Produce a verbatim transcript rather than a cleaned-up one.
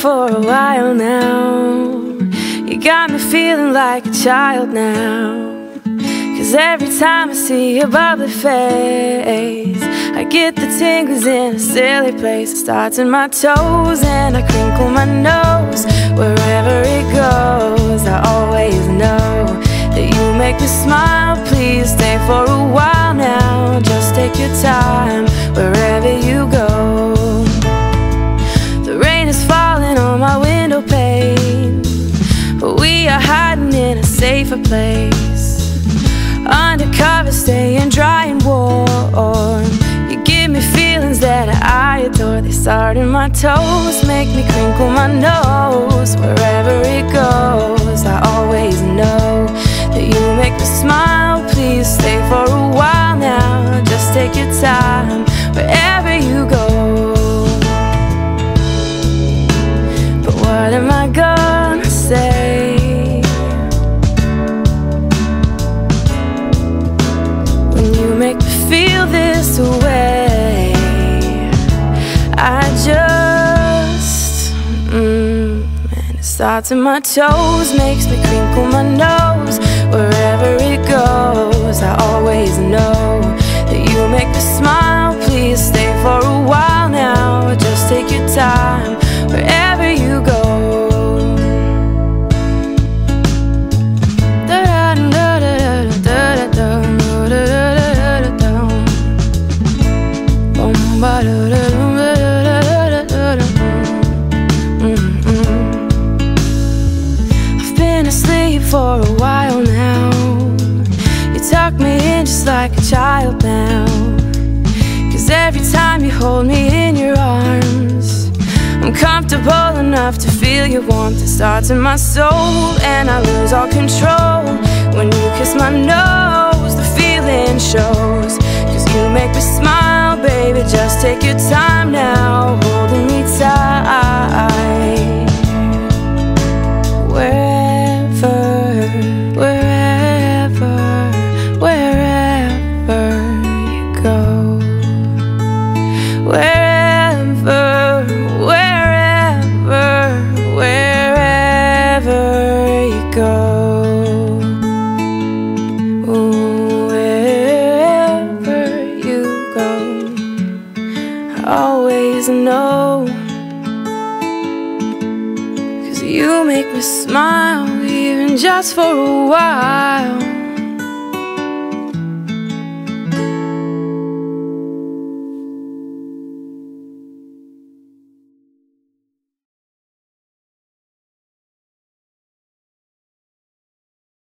for a while now. You got me feeling like a child now. Cause every time I see your bubbly face, I get the tingles in a silly place. It starts in my toes and I crinkle my nose. Wherever it goes, I always know that you make me smile. Please stay for a while now. Just take your time wherever you go. The rain is falling on my window pane, but we are hiding in a safer place. Undercover, staying dry and warm. You give me feelings that I adore. They start in my toes, make me crinkle my nose. Wherever it goes, I always know that you make me smile. Please stay for a while now. Just take your time wherever you go. But what am I gonna say make me feel this way? I just, mm, and it starts in my toes, makes me crinkle my nose. Wherever it goes, I always know that you make me smile. Please stay for a while now. Just take your time wherever you go. I've been asleep for a while now. You tuck me in just like a child now. Cause every time you hold me in your arms, I'm comfortable enough to feel your warmth. It starts in my soul and I lose all control. When you kiss my nose, the feeling shows. Cause you make me smile, baby, just take your time now, holding me tight. Wherever, wherever, wherever you go. Wherever, wherever, wherever you go. Always know, cause you make me smile, even just for a while.